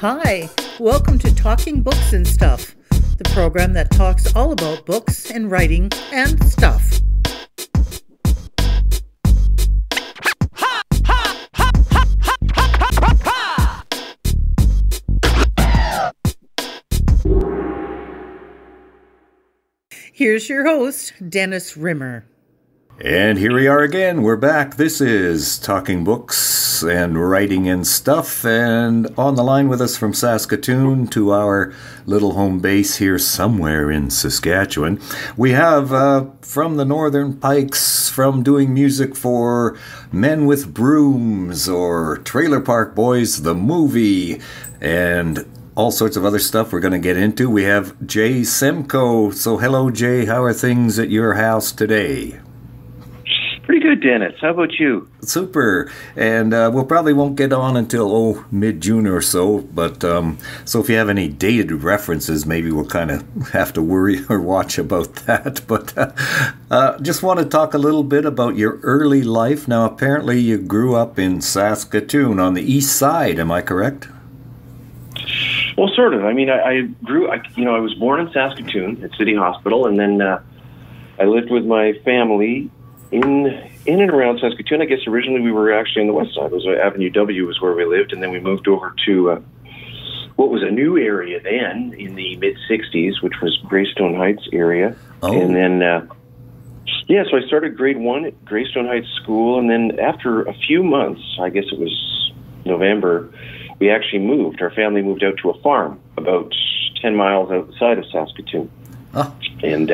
Hi, welcome to Talking Books and Stuff, the program that talks all about books and writing and stuff. Here's your host, Dennis Rimmer. And here we are again. We're back. This is Talking Books and Writing and Stuff. And on the line with us from Saskatoon to our little home base here somewhere in Saskatchewan, we have from the Northern Pikes, from doing music for Men with Brooms or Trailer Park Boys, the movie, and all sorts of other stuff we're going to get into. We have Jay Semko. So hello, Jay. How are things at your house today? Pretty good, Dennis. How about you? Super. And we'll probably won't get on until, mid-June or so. But so if you have any dated references, maybe we'll kind of have to worry or watch about that. But just want to talk a little bit about your early life. Now, apparently you grew up in Saskatoon on the east side. Am I correct? Well, sort of. I mean, I was born in Saskatoon at City Hospital, and then I lived with my family in and around Saskatoon. I guess originally we were actually on the west side. It was Avenue W was where we lived, and then we moved over to what was a new area then in the mid-'60s, which was Greystone Heights area. Oh. And then, so I started grade 1 at Greystone Heights School, and then after a few months, I guess it was November, we actually moved. Our family moved out to a farm about 10 miles outside of Saskatoon. Oh. And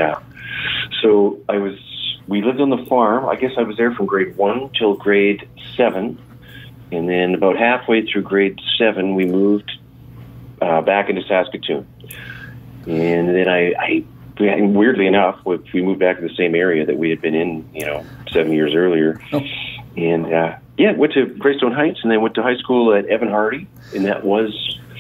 so we lived on the farm. I guess I was there from grade 1 till grade 7. And then about halfway through grade 7, we moved back into Saskatoon. And then weirdly enough, we moved back to the same area that we had been in, 7 years earlier. Oh. And went to Greystone Heights, and then went to high school at Evan Hardy. And that was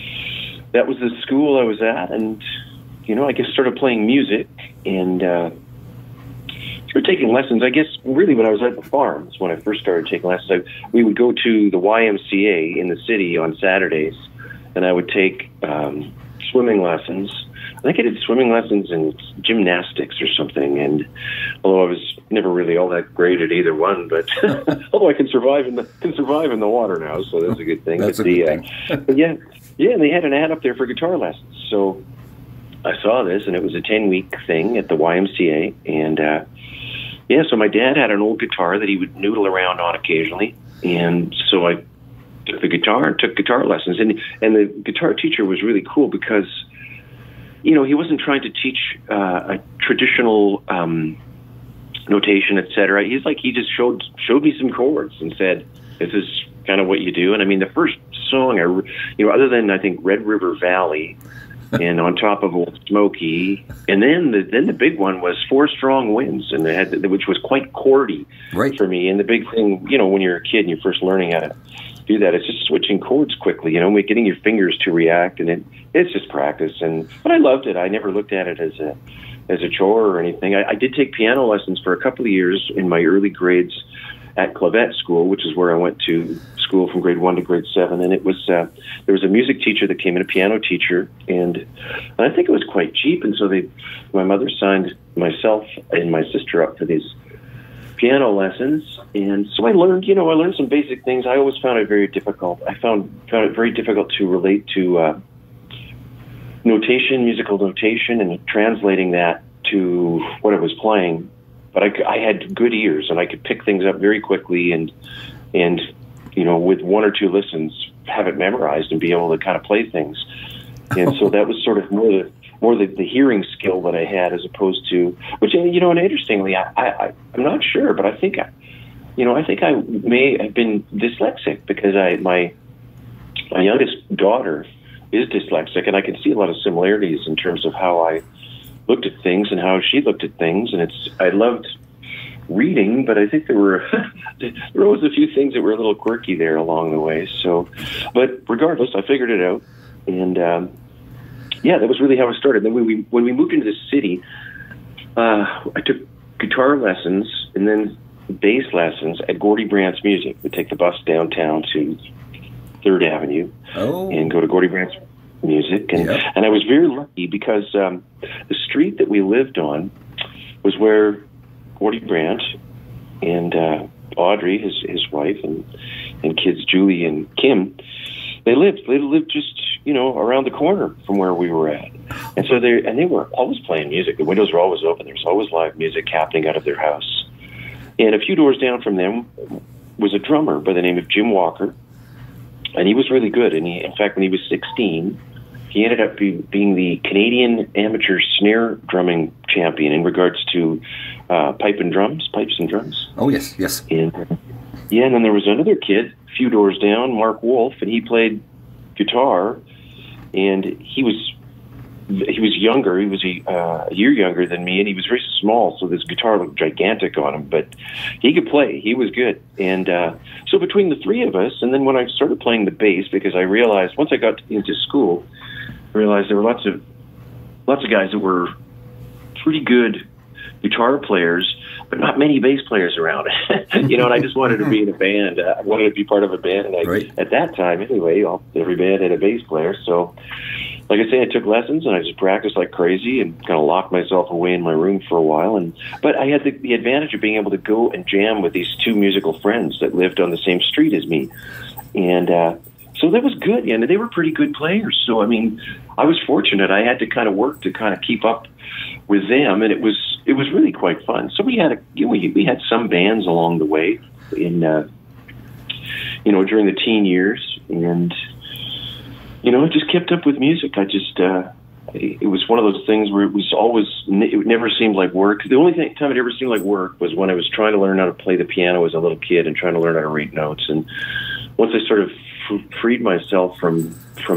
the school I was at. And, I guess started playing music and started taking lessons. I guess really when I was at the farm is when I first started taking lessons. We would go to the YMCA in the city on Saturdays, and I would take swimming lessons. I think I did swimming lessons and gymnastics or something. And although I was never really all that great at either one, but although I can survive in the water now, so that's a good thing. That's a good thing. And they had an ad up there for guitar lessons. So I saw this, and it was a 10-week thing at the YMCA, and so my dad had an old guitar that he would noodle around on occasionally, and so I took the guitar and took guitar lessons, and the guitar teacher was really cool because, he wasn't trying to teach a traditional notation, etc. He just showed me some chords and said, "This is kind of what you do." And I mean, the first song, other than I think Red River Valley, and On Top of Old Smoky, and then the big one was Four Strong Winds, and which was quite chordy for me. And the big thing, when you're a kid and you're first learning how to do that, it's just switching chords quickly, getting your fingers to react, and it's just practice. But I loved it. I never looked at it as a chore or anything. I did take piano lessons for a couple of years in my early grades at Clavette School, which is where I went to school from grade 1 to grade 7. And it was there was a music teacher that came in, a piano teacher, and I think it was quite cheap. And so my mother signed myself and my sister up for these piano lessons. And so I learned some basic things. I always found it very difficult. I found it very difficult to relate to musical notation, and translating that to what I was playing. But I had good ears, and I could pick things up very quickly, and with 1 or 2 listens, have it memorized and be able to kind of play things. And so that was sort of more the hearing skill that I had, as opposed to, which, and interestingly, I'm not sure, but I think I may have been dyslexic, because my youngest daughter is dyslexic, and I can see a lot of similarities in terms of how I looked at things and how she looked at things. And I loved reading, but I think there were always a few things that were a little quirky there along the way. So, but regardless, I figured it out, and that was really how it started. Then when we moved into the city, I took guitar lessons and then bass lessons at Gordie Brandt's Music. We'd take the bus downtown to 3rd Avenue and go to Gordie Brandt's music. And I was very lucky because the street that we lived on was where Gordie Brandt and Audrey, his wife, and kids Julie and Kim, they lived just, around the corner from where we were at. And so they were always playing music. The windows were always open. There was always live music happening out of their house. And a few doors down from them was a drummer by the name of Jim Walker. And he was really good. And in fact, when he was 16, he ended up being the Canadian amateur snare drumming champion in regards to pipes and drums. Oh, yes. And then there was another kid a few doors down, Mark Wolf, and he played guitar. And he was younger. He was a year younger than me, and he was very small, so this guitar looked gigantic on him. But he could play. He was good. And so between the three of us, and then when I started playing the bass, because I realized once I got into school, I realized there were lots of guys that were pretty good guitar players, but not many bass players around. And I just wanted to be in a band. I wanted to be part of a band. And at that time, anyway, every band had a bass player. So, like I say, I took lessons and I just practiced like crazy and kind of locked myself away in my room for a while. But I had the advantage of being able to go and jam with these two musical friends that lived on the same street as me. And so that was good. And they were pretty good players. So, I mean, I was fortunate. I had to kind of work to kind of keep up with them, and it was really quite fun. So we had we had some bands along the way in during the teen years, and I just kept up with music. I just it was one of those things where it never seemed like work. The only time it ever seemed like work was when I was trying to learn how to play the piano as a little kid and trying to learn how to read notes. And once I sort of freed myself from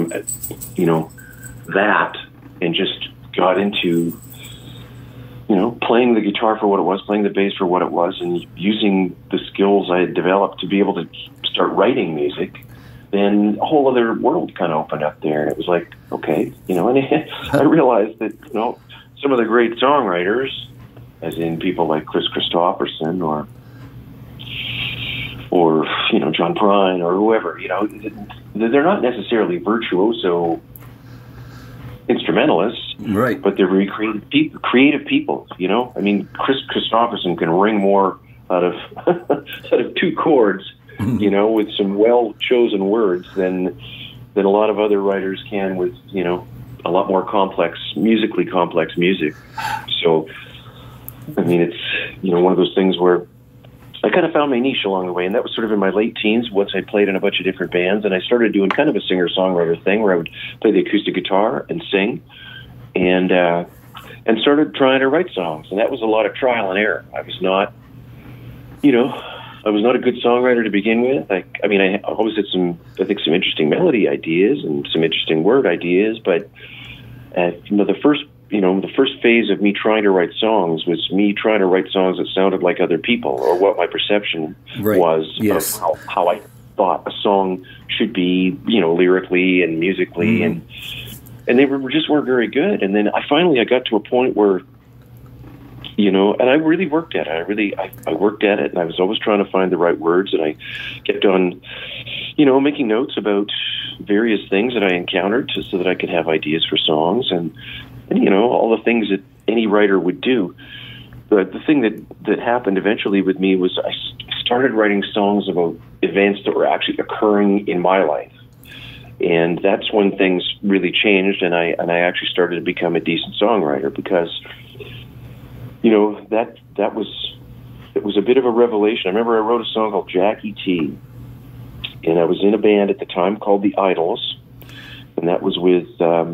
that and just got into playing the guitar for what it was, playing the bass for what it was, and using the skills I had developed to be able to start writing music, then a whole other world kind of opened up there. And it was like, okay, and I realized that, some of the great songwriters, as in people like Chris Christopherson or John Prine or whoever, they're not necessarily virtuoso instrumentalists, right? But they're very creative people. I mean, Chris Christopherson can wring more out of out of two chords, with some well-chosen words than a lot of other writers can with a lot more musically complex music. So, I mean, it's one of those things where I kind of found my niche along the way, and that was sort of in my late teens once I played in a bunch of different bands, and I started doing kind of a singer-songwriter thing where I would play the acoustic guitar and sing, and started trying to write songs, and that was a lot of trial and error. I was not, I was not a good songwriter to begin with. I always had some interesting melody ideas and some interesting word ideas, but the first phase of me trying to write songs was me trying to write songs that sounded like other people, or what my perception was of how I thought a song should be, lyrically and musically, and they just weren't very good. And then I got to a point where, and I really worked at it. I worked at it, and I was always trying to find the right words, and I kept on, making notes about various things that I encountered so that I could have ideas for songs, and all the things that any writer would do. But the thing that happened eventually with me was I started writing songs about events that were actually occurring in my life. And that's when things really changed, and I actually started to become a decent songwriter, because it was a bit of a revelation. I remember I wrote a song called Jackie T, and I was in a band at the time called The Idols, and that was with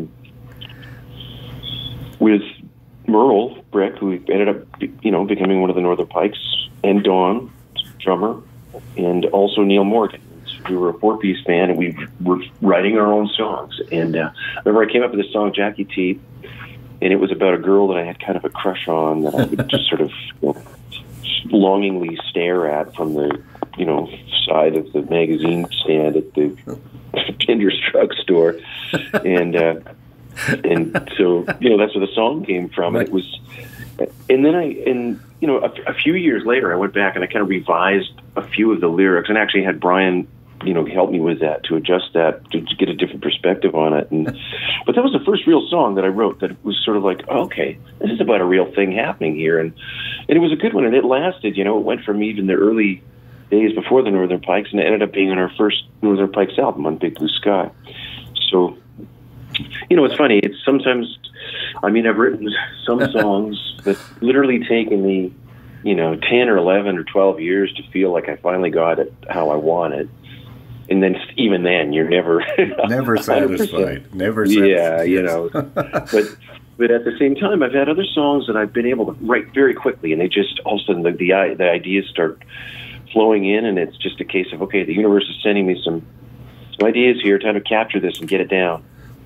Merle Breck, who ended up, becoming one of the Northern Pikes, and Don, drummer, and also Neil Morgan. We were a 4-piece band, and we were writing our own songs. And I remember I came up with this song, Jackie T, and it was about a girl that I had kind of a crush on, that I would just sort of longingly stare at from the, side of the magazine stand at the Kinder's drugstore. And so, that's where the song came from. Right. It was, and then a few years later, I went back and I kind of revised a few of the lyrics, and actually had Brian help me with that, to adjust that, to get a different perspective on it. But that was the first real song that I wrote that was sort of like, oh, okay, this is about a real thing happening here. And it was a good one, and it lasted, it went from even the early days before the Northern Pikes, and it ended up being on our first Northern Pikes album on Big Blue Sky. So, it's funny. It's sometimes, I've written some songs that literally taken me, 10 or 11 or 12 years to feel like I finally got it how I want it. And then even then, you're never satisfied. Never satisfied. Yeah, But at the same time, I've had other songs that I've been able to write very quickly, and they just all of a sudden the ideas start flowing in, and it's just a case of, okay, the universe is sending me some ideas here, time to capture this and get it down.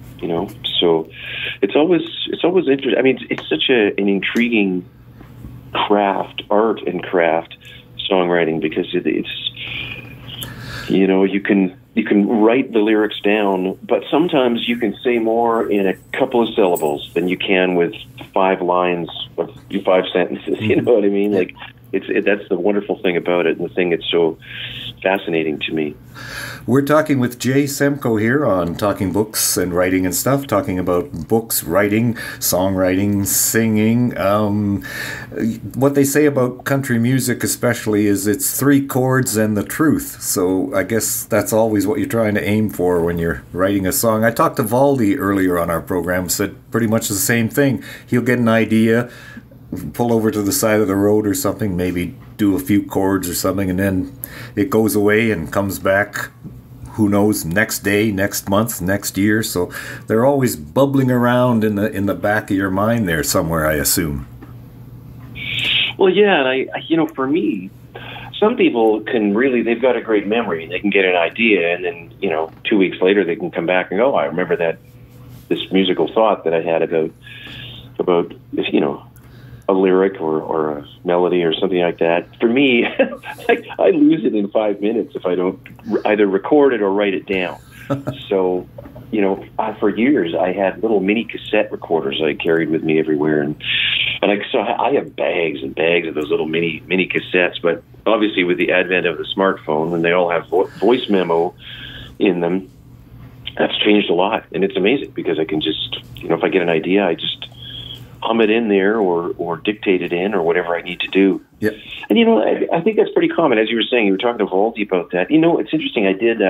So it's always interesting. It's such an intriguing art and craft, songwriting, because it's you can write the lyrics down, but sometimes you can say more in a couple of syllables than you can with 5 lines of 5 sentences. You know what I mean? Like that's the wonderful thing about it, and the thing that's so fascinating to me. We're talking with Jay Semko here on Talking Books and Writing and Stuff, talking about books, writing, songwriting, singing. What they say about country music especially is it's 3 chords and the truth. So I guess that's always what you're trying to aim for when you're writing a song. I talked to Valdi earlier on our program, said pretty much the same thing. He'll get an idea, pull over to the side of the road or something, maybe do a few chords or something, and then it goes away and comes back, who knows, next day, next month, next year. So they're always bubbling around in the back of your mind there somewhere, I assume. Well, yeah, and I for me, some people they've got a great memory. They can get an idea, and then 2 weeks later they can come back and go, I remember this musical thought that I had about a lyric or a melody or something like that. For me, I lose it in 5 minutes if I don't either record it or write it down. So, for years I had little mini cassette recorders I carried with me everywhere, and I have bags and bags of those little mini cassettes. But obviously, with the advent of the smartphone, when they all have voice memo in them, that's changed a lot, and it's amazing because I can just, if I get an idea, I just hum it in there or dictate it in or whatever I need to do. Yep. And, I think that's pretty common. As you were saying, you were talking to Valdi about that. It's interesting. I did,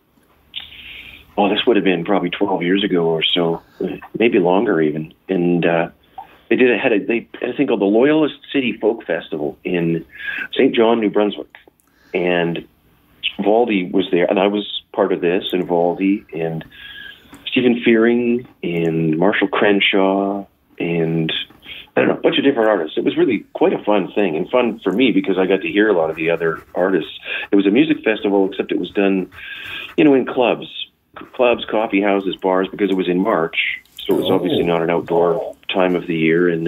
this would have been probably 12 years ago or so, maybe longer even. And they had a thing called the Loyalist City Folk Festival in St. John, New Brunswick. And Valdi was there, and I was part of this, and Valdi, and Stephen Fearing, and Marshall Crenshaw, and I don't know, a bunch of different artists. It was really quite a fun thing, and fun for me because I got to hear a lot of the other artists. It was a music festival, except it was done, in clubs, coffee houses, bars, because it was in March, so it was obviously not an outdoor time of the year. And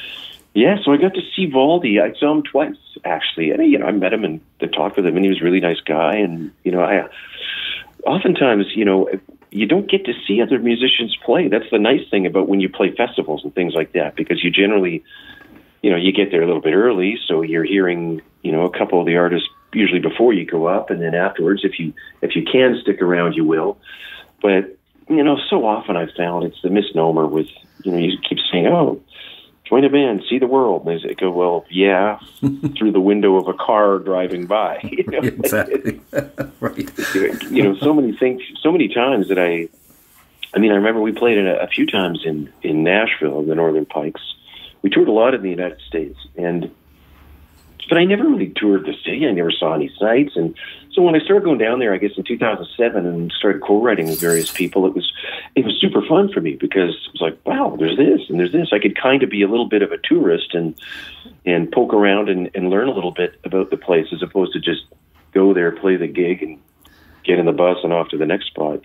so I got to see Valdi. I saw him twice, actually. And, I met him and talked with him, and he was a really nice guy. And I oftentimes, you don't get to see other musicians play. That's the nice thing about when you play festivals and things like that, because you generally, you get there a little bit early, so you're hearing, a couple of the artists usually before you go up, and then afterwards, if you can stick around, you will. But so often I've found it's the misnomer with, you keep saying, oh, join a band, see the world. And they go, well, yeah, through the window of a car driving by. Exactly. Right. So many times that I remember we played a few times in Nashville, the Northern Pikes. We toured a lot in the United States, but I never really toured the city. I never saw any sights. And so when I started going down there, I guess in 2007, and started co-writing with various people, it was super fun for me because it was like, wow, there's this and there's this. I could kind of be a little bit of a tourist and poke around and learn a little bit about the place, as opposed to just go there, play the gig, and get in the bus and off to the next spot,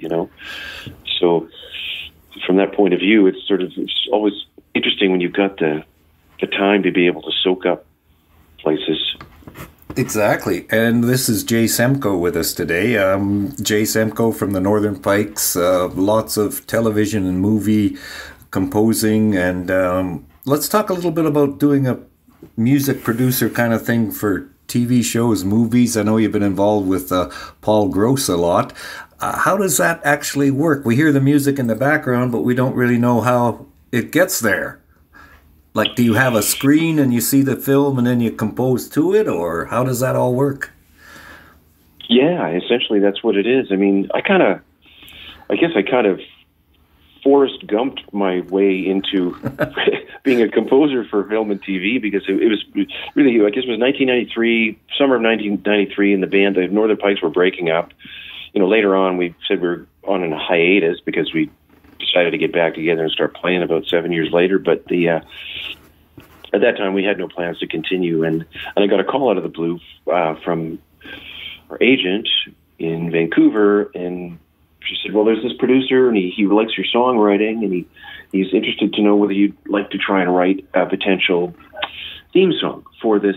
So from that point of view, it's always interesting when you've got the time to be able to soak up places. Exactly. And this is Jay Semko with us today. Jay Semko from the Northern Pikes, lots of television and movie composing. And let's talk a little bit about doing a music producer kind of thing for TV shows, movies. I know you've been involved with Paul Gross a lot. How does that actually work? We hear the music in the background, but we don't really know how it gets there. Like, do you have a screen and you see the film and then you compose to it, or how does that all work? Yeah, essentially that's what it is. I mean, I guess I kind of Forrest Gumped my way into being a composer for film and TV, because it was really, I guess it was 1993, summer of 1993, and the band, the Northern Pikes, were breaking up. You know, later on we said we were on a hiatus because we decided to get back together and start playing about 7 years later. But at that time we had no plans to continue, and I got a call out of the blue from our agent in Vancouver, and she said, well, there's this producer, and he likes your songwriting, and he's interested to know whether you'd like to try and write a potential theme song for this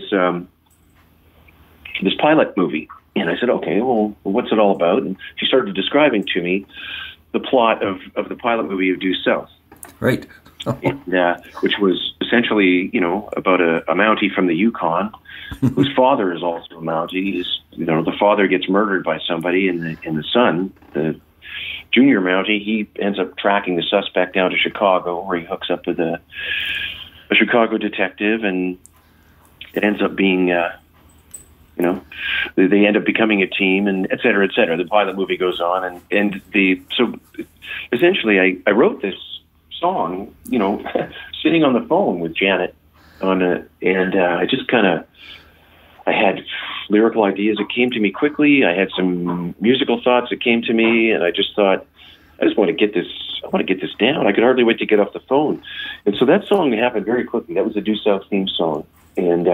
this pilot movie. And I said, okay, well, what's it all about? And she started describing to me the plot of the pilot movie of Due South. Right. And, which was essentially, you know, about a Mountie from the Yukon, whose father is also a Mountie. The father gets murdered by somebody, and the son, the junior Mountie, he ends up tracking the suspect down to Chicago, where he hooks up with a Chicago detective, and it ends up being, they end up becoming a team, and et cetera, et cetera. The pilot movie goes on, so essentially I wrote this song, you know, sitting on the phone with Janet I just I had lyrical ideas that came to me quickly. I had some musical thoughts that came to me, and I just thought, I want to get this down. I could hardly wait to get off the phone. And so that song happened very quickly. That was the Due South theme song. And,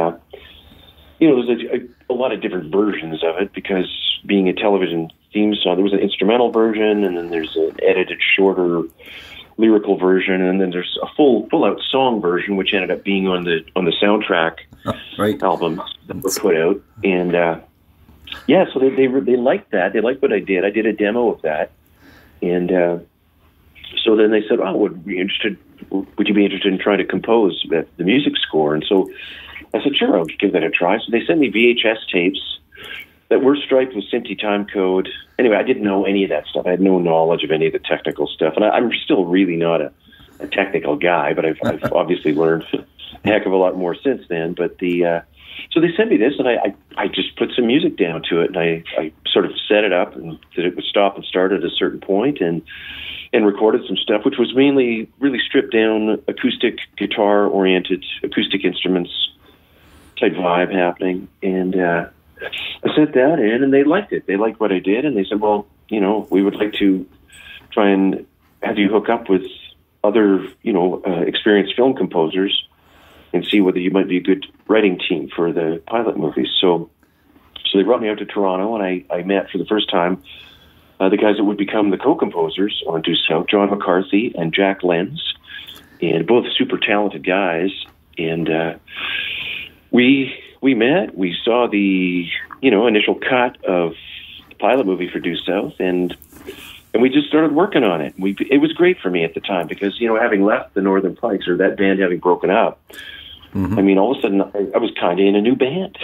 there's a lot of different versions of it, because being a television theme song, there was an instrumental version, and then there's an edited, shorter lyrical version, and then there's a full out song version, which ended up being on the soundtrack album that was put out. And so they liked that. They liked what I did. I did a demo of that, and so then they said, "Oh, would you be interested in trying to compose the music score?" And so I said, "Sure, I'll give that a try." So they sent me VHS tapes that were striped with SMPTE time code. Anyway, I didn't know any of that stuff. I had no knowledge of any of the technical stuff. And I'm still really not a technical guy, but I've obviously learned a heck of a lot more since then. But so they sent me this, and I just put some music down to it, and I sort of set it up, and that it would stop and start at a certain point, and recorded some stuff, which was mainly really stripped down, acoustic guitar-oriented, acoustic instruments type vibe happening. And I sent that in, and they liked it. They liked what I did, and they said, well, we would like to try and have you hook up with other, experienced film composers and see whether you might be a good writing team for the pilot movie. So they brought me out to Toronto, and I met for the first time the guys that would become the co-composers on Due South, John McCarthy and Jack Lenz, and both super talented guys. And we met, we saw the, initial cut of the pilot movie for Due South, and we just started working on it. It was great for me at the time, because, having left the Northern Pikes, or that band having broken up, I mean, all of a sudden I was kind of in a new band.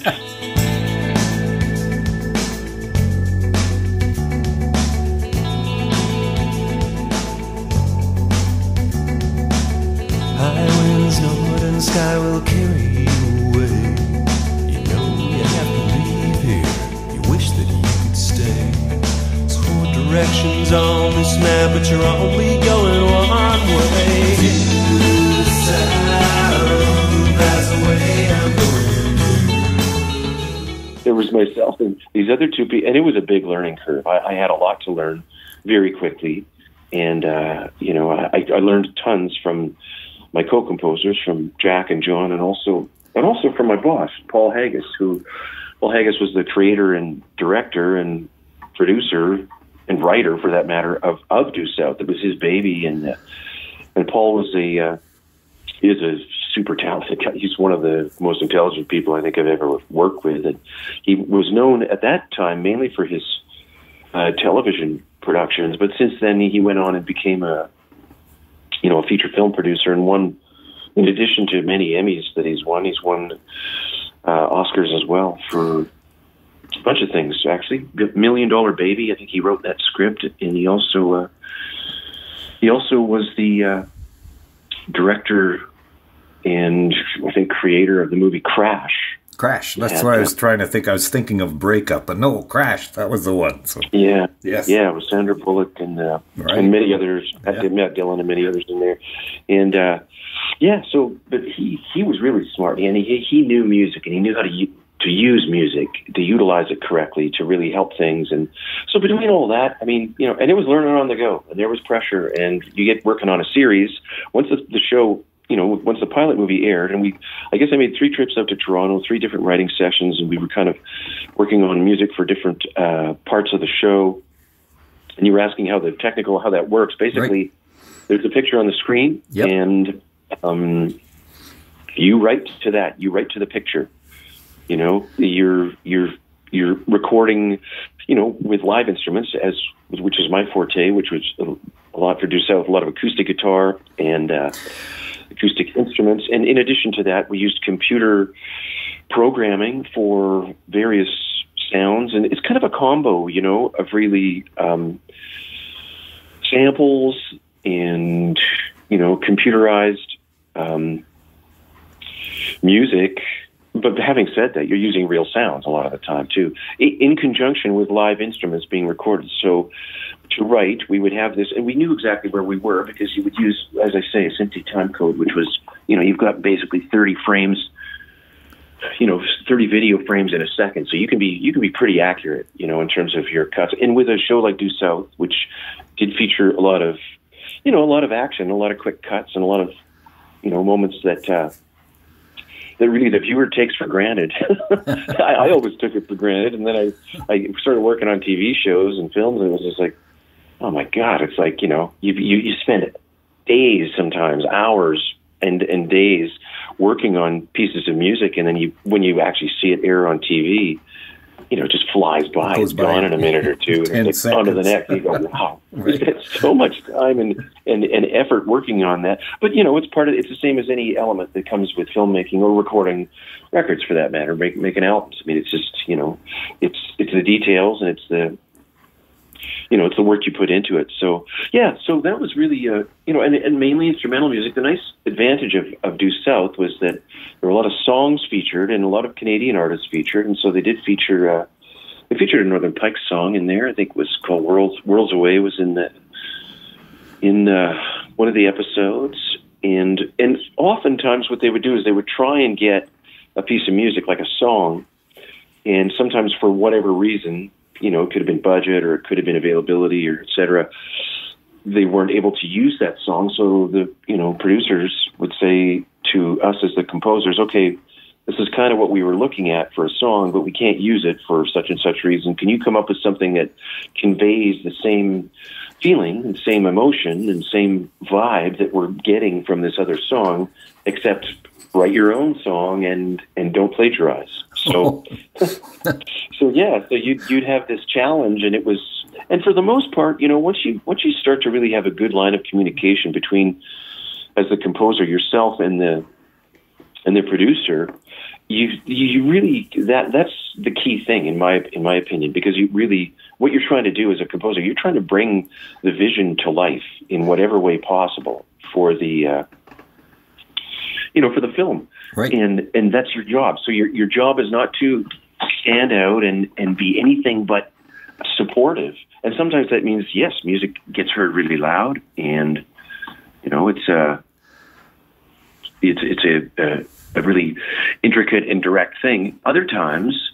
High winds, northern sky will carry you away. You have to leave here. You wish that you could stay. There's 4 directions on this map, but you're only going one way. Due south, that's the way I'm going. There was myself and these other two people, and it was a big learning curve. I had a lot to learn very quickly, and I learned tons from my co-composers, from Jack and John, and also from my boss, Paul Haggis, Paul Haggis was the creator and director and producer and writer, for that matter, of Due South. It was his baby, and Paul was he is a super talented guy. He's one of the most intelligent people I think I've ever worked with, and he was known at that time mainly for his television productions, but since then he went on and became a feature film producer, and won, in addition to many Emmys that he's won Oscars as well for a bunch of things, actually. $1 Million Baby, I think he wrote that script, and he also was the director and I think creator of the movie Crash. Crash. That's what I was trying to think. I was thinking of Breakup, but no, Crash. That was the one. So. Yeah. Yes. Yeah, it was Sandra Bullock and many others. Matt Dillon and many others in there. And but he was really smart, and he knew music, and he knew how to use music, to utilize it correctly, to really help things. And so between all that, I mean, and it was learning on the go, and there was pressure, and you get working on a series. Once the show, once the pilot movie aired, and I guess I made 3 trips up to Toronto, 3 different writing sessions, and we were kind of working on music for different parts of the show. And you were asking how that works. Basically, There's a picture on the screen, and you write to that. You write to the picture. You're recording, with live instruments, which is my forte, which was a lot for Due South, a lot of acoustic guitar and acoustic instruments. And in addition to that, we used computer programming for various sounds. And it's kind of a combo, of really samples and, computerized music. But having said that, you're using real sounds a lot of the time, too, in conjunction with live instruments being recorded. So to write, we would have this, and we knew exactly where we were because you would use, as I say, a SMPTE time code, which was, you've got basically 30 frames, 30 video frames in a second. So you can be pretty accurate, in terms of your cuts. And with a show like Due South, which did feature a lot of action, a lot of quick cuts, and a lot of, moments that really the viewer takes for granted. I always took it for granted, and then I started working on TV shows and films, and it was just like, oh my God, it's like, you spend days, sometimes hours and days working on pieces of music, and then when you actually see it air on TV, it just flies by. It's gone in a minute or two. And it's like on to the next. You go, wow, we spent so much time and effort working on that. But it's part of. It's the same as any element that comes with filmmaking or recording records, for that matter, making albums. I mean, it's just it's the details, and it's the it's the work you put into it. So so that was really and mainly instrumental music. The nice advantage of Due South was that there were a lot of songs featured and a lot of Canadian artists featured, and so they did feature. They featured a Northern Pikes song in there. I think it was called "Worlds Away" was in one of the episodes. And oftentimes what they would do is they would try and get a piece of music, like a song, and sometimes for whatever reason, it could have been budget or it could have been availability or et cetera, they weren't able to use that song. So the, producers would say to us as the composers, okay, this is kind of what we were looking at for a song, but we can't use it for such and such reason. Can you come up with something that conveys the same feeling and same emotion and same vibe that we're getting from this other song, except write your own song and don't plagiarize. So, so you'd have this challenge, and for the most part, once you start to really have a good line of communication between, as the composer, yourself and the producer, you really that's the key thing in my opinion, because what you're trying to do as a composer, you're trying to bring the vision to life in whatever way possible for the for the film. Right. And that's your job. So your job is not to stand out and be anything but supportive. And sometimes that means, yes, music gets heard really loud, and it's a really intricate and direct thing. Other times,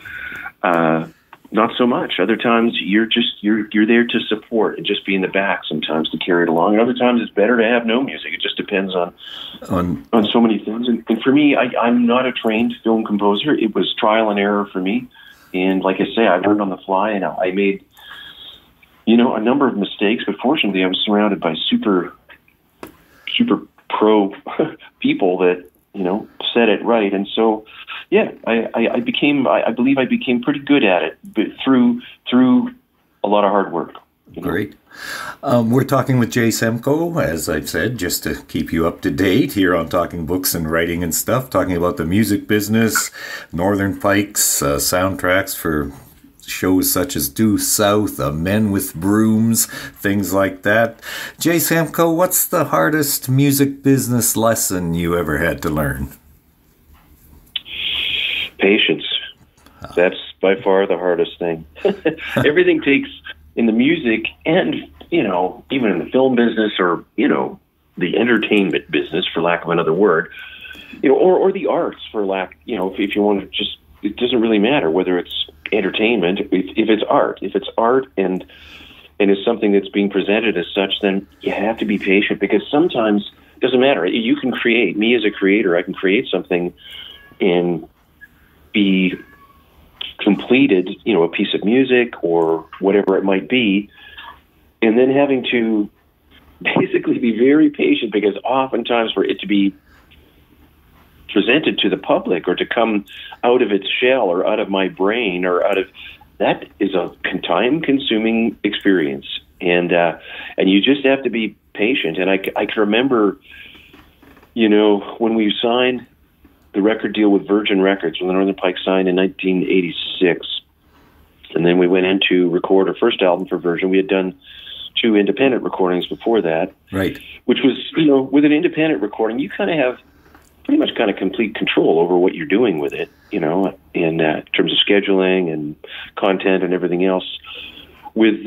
not so much. Other times you're there to support and just be in the back sometimes to carry it along. And other times it's better to have no music. It just depends on so many things. And for me, I'm not a trained film composer. It was trial and error for me. And like I say, I learned on the fly, and I made, a number of mistakes, but fortunately I was surrounded by super pro people that, said it right. And so, I believe I became pretty good at it, but through a lot of hard work. Great. We're talking with Jay Semko, as I've said, just to keep you up to date here on Talking Books and Writing and Stuff, talking about the music business, Northern Pikes, soundtracks for shows such as Due South, Men with Brooms, things like that. Jay Semko, what's the hardest music business lesson you ever had to learn? Patience. That's by far the hardest thing. Everything takes, in the music and, even in the film business or, the entertainment business, for lack of another word, or the arts, for lack, if you want to just, it doesn't really matter whether it's entertainment, if it's art and it's something that's being presented as such, then you have to be patient, because sometimes it doesn't matter. You can create, me as a creator, I can create something and be completed, a piece of music or whatever it might be, and then having to basically be very patient, because oftentimes for it to be presented to the public or to come out of its shell or out of my brain or out of, that is a time-consuming experience, and you just have to be patient. And I can remember, when we signed the record deal with Virgin Records, when the Northern Pikes signed in 1986, and then we went in to record our first album for Virgin. We had done 2 independent recordings before that, right? Which was, with an independent recording, you kind of have pretty much complete control over what you're doing with it, in terms of scheduling and content and everything else. With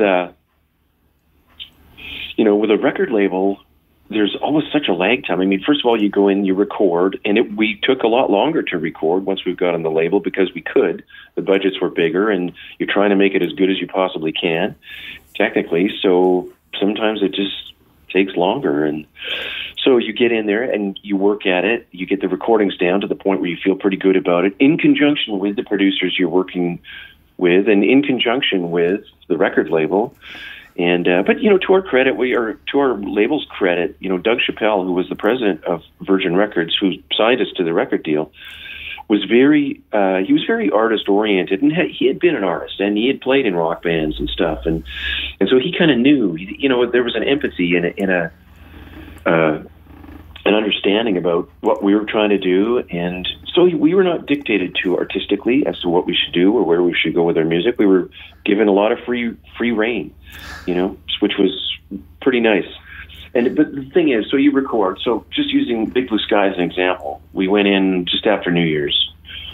with a record label, there's always such a lag time. I mean, first of all, you go in, you record, and we took a lot longer to record once we got on the label, because we could. The budgets were bigger, and you're trying to make it as good as you possibly can, technically. So sometimes it just takes longer. And so you get in there and you work at it. You get the recordings down to the point where you feel pretty good about it, in conjunction with the producers you're working with and in conjunction with the record label. And but to our credit, to our label's credit, Doug Chappelle, who was the president of Virgin Records, who signed us to the record deal, was very artist oriented, and he had been an artist, and he had played in rock bands and stuff, and so he kind of knew, there was an empathy and an understanding about what we were trying to do, and so we were not dictated to artistically as to what we should do or where we should go with our music. We were given a lot of free reign, which was pretty nice. But the thing is, so you record. So just using Big Blue Sky as an example, we went in just after New Year's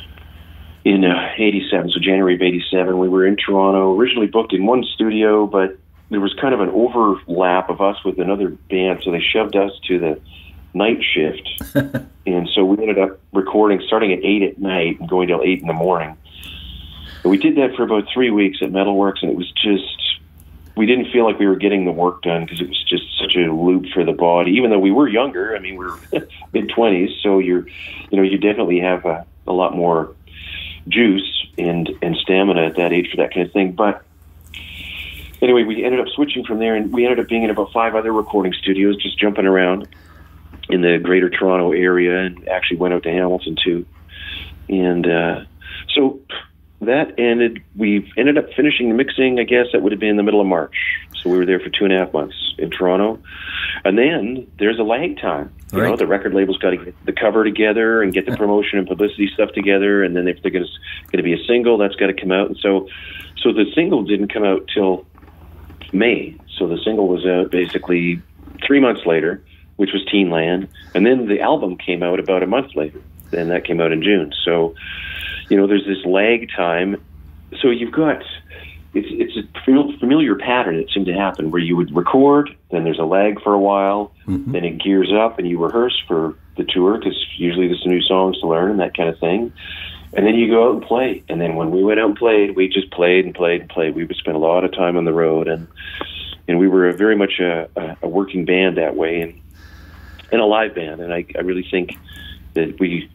in 87, so January of 87. We were in Toronto, originally booked in one studio, but there was kind of an overlap of us with another band, so they shoved us to the night shift. And so we ended up recording starting at 8 at night and going till 8 in the morning. And we did that for about 3 weeks at Metalworks, and it was just, we didn't feel like we were getting the work done, because it was just such a loop for the body, even though we were younger. I mean, we were mid-20s, so you definitely have a lot more juice and stamina at that age for that kind of thing. But anyway, we ended up switching from there, and we ended up being in about 5 other recording studios, just jumping around in the greater Toronto area, and actually went out to Hamilton too. And so that ended. We ended up finishing the mixing, I guess that would have been in the middle of March. So we were there for 2.5 months in Toronto. And then there's a lag time. You know, the record label's got to get the cover together and get the promotion and publicity stuff together. And then if they're going to be a single, that's got to come out. And so the single didn't come out till May. So the single was out basically 3 months later, which was Teen Land. And then the album came out about a month later. Then that came out in June. So, there's this lag time. So you've got, it's a familiar pattern that seemed to happen where you would record, then there's a lag for a while, then it gears up and you rehearse for the tour, because usually there's some new songs to learn and that kind of thing. And then you go out and play. And then when we went out and played, we just played and played and played. We would spend a lot of time on the road, and we were very much a working band that way, and a live band. And I really think that we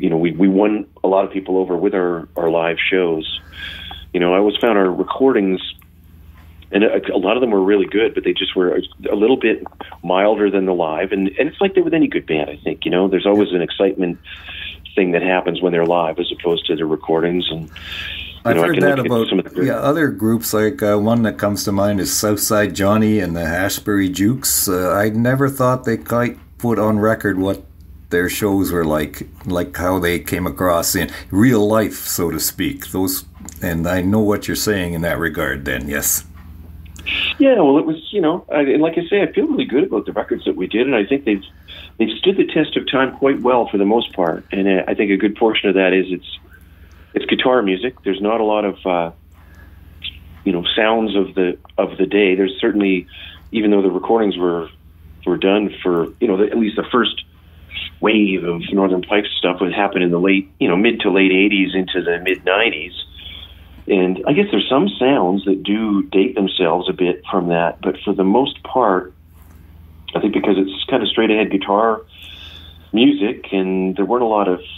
won a lot of people over with our live shows. I always found our recordings, and a lot of them were really good, but they just were a little bit milder than the live. And it's like with any good band, I think. There's always an excitement thing that happens when they're live as opposed to the recordings. And I've heard that about some of the other groups, like one that comes to mind is Southside Johnny and the Hashbury Jukes. I never thought they quite put on record what their shows were like how they came across in real life, so to speak. And I know what you're saying in that regard then, yes. Yeah, well, it was, and like I say, I feel really good about the records that we did, and I think they've stood the test of time quite well for the most part. And I think a good portion of that is it's guitar music. There's not a lot of sounds of the day. There's certainly, even though the recordings were done for at least the first wave of Northern Pikes stuff would happen in the mid to late 80s into the mid 90s. And I guess there's some sounds that do date themselves a bit from that, but for the most part, I think because it's kind of straight ahead guitar music, and there weren't a lot of,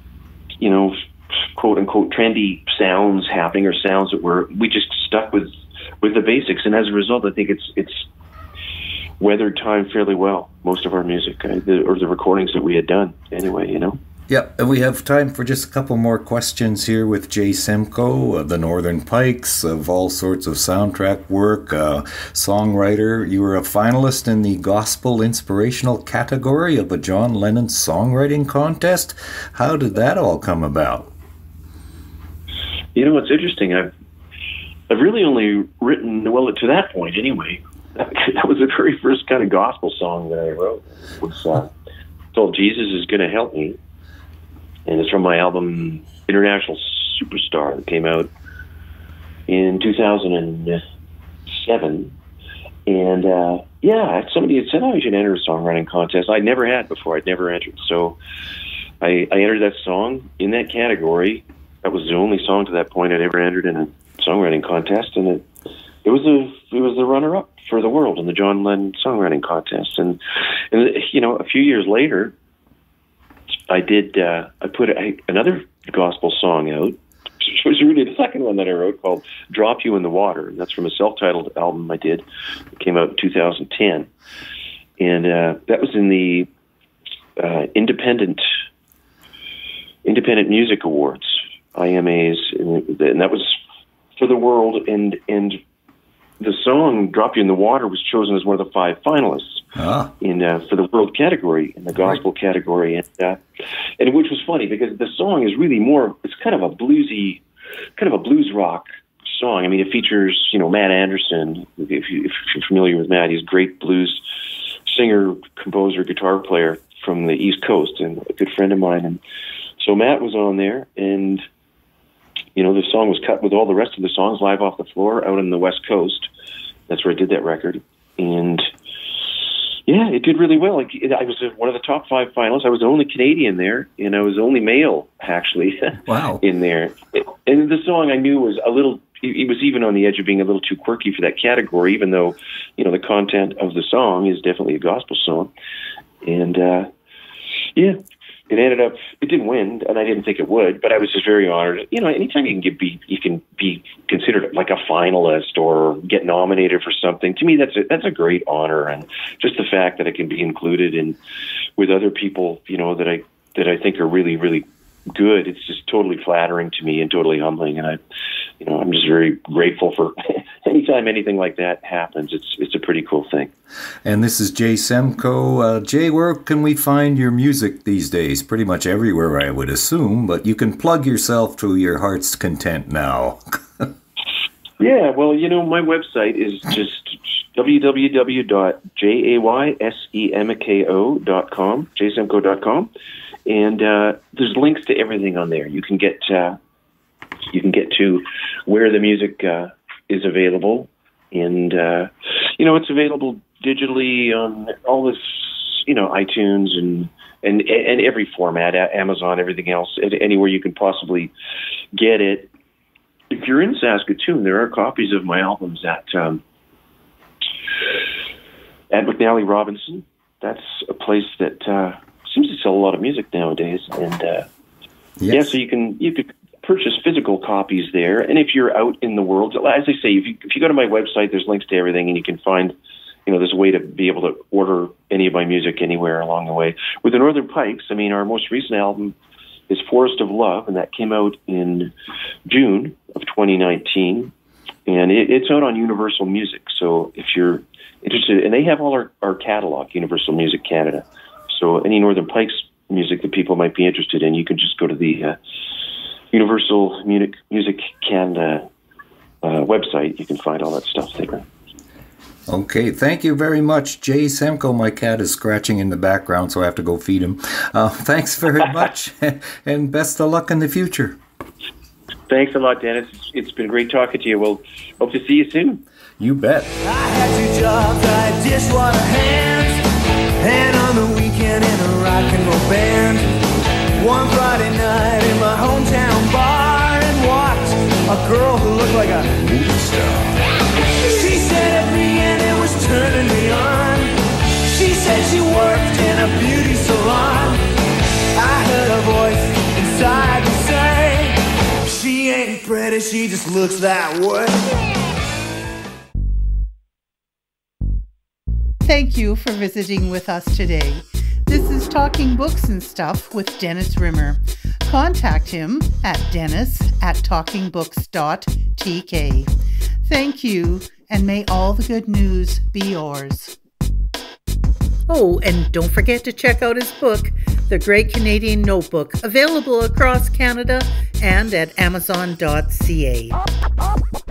quote unquote trendy sounds happening, or sounds that we just stuck with the basics, and as a result, I think it's weathered time fairly well. Most of our music, or the recordings that we had done, anyway, Yeah, and we have time for just a couple more questions here with Jay Semko of the Northern Pikes, of all sorts of soundtrack work, songwriter. You were a finalist in the Gospel Inspirational category of a John Lennon songwriting contest. How did that all come about? It's interesting. I've really only written, well, to that point anyway, that was the very first kind of gospel song that I wrote. It was called Jesus Is Gonna Help Me. And it's from my album International Superstar that came out in 2007. And somebody had said, "Oh, you should enter a songwriting contest." I'd never had before. I'd never entered. So I entered that song in that category. That was the only song to that point I'd ever entered in a songwriting contest, and it was the runner-up for the world in the John Lennon songwriting contest. And a few years later, I put another gospel song out, which was really the second one that I wrote, called Drop You in the Water. And that's from a self-titled album I did. It came out in 2010. And that was in the Independent Music Awards, IMAs, and that was for the world. And the song Drop You in the Water was chosen as one of the 5 finalists for the world category, in the gospel category, and which was funny because the song is really it's kind of a blues rock song. I mean, it features Matt Anderson. If you're familiar with Matt, he's a great blues singer, composer, guitar player from the East Coast, and a good friend of mine. And so Matt was on there, and the song was cut with all the rest of the songs live off the floor out on the West Coast. That's where I did that record. And yeah, it did really well. I was one of the top 5 finalists. I was the only Canadian there, and I was the only male, actually, wow, in there. And the song I knew was it was even on the edge of being a little too quirky for that category, even though, the content of the song is definitely a gospel song. And it ended up, it didn't win, and I didn't think it would, but I was just very honored. Anytime you can be considered like a finalist or get nominated for something, to me that's a great honor, and just the fact that it can be included with other people, that I think are really, really good. It's just totally flattering to me and totally humbling, and I'm just very grateful for anytime anything like that happens. It's a pretty cool thing. And this is Jay Semko. Jay, where can we find your music these days? Pretty much everywhere, I would assume, but you can plug yourself to your heart's content now. Yeah, well, my website is just www.jaysemko.com, jaysemko.com. And there's links to everything on there. You can get to where the music is available, and it's available digitally on all this, iTunes and every format, Amazon, everything else, anywhere you can possibly get it. If you're in Saskatoon, there are copies of my albums at McNally Robinson. That's a place that seems to sell a lot of music nowadays, and yes. So you could purchase physical copies there. And if you're out in the world, as I say, if you go to my website, there's links to everything, and you can find, there's a way to be able to order any of my music anywhere along the way. With the Northern Pikes, our most recent album is Forest of Love, and that came out in June of 2019. And it's out on Universal Music. So if you're interested, and they have all our catalog, Universal Music Canada. So any Northern Pikes music that people might be interested in, you can just go to the Universal Music Canada website. You can find all that stuff there. Okay, thank you very much, Jay Semko. My cat is scratching in the background, so I have to go feed him. Thanks very much, and best of luck in the future. Thanks a lot, Dennis. It's been great talking to you. We'll hope to see you soon. You bet. I had 2 jobs, I had dishwater hands, and on the weekend in a rock and roll band. One Friday night in my hometown bar, and walked a girl who looked like a movie star. She said at me and it was turning me on. She said she worked in a beauty salon. I heard a voice inside me say, she ain't pretty, she just looks that way. Thank you for visiting with us today. This is Talking Books and Stuff with Dennis Rimmer. Contact him at dennis@talkingbooks.tk. Thank you, and may all the good news be yours. Oh, and don't forget to check out his book, The Great Canadian Notebook, available across Canada and at amazon.ca.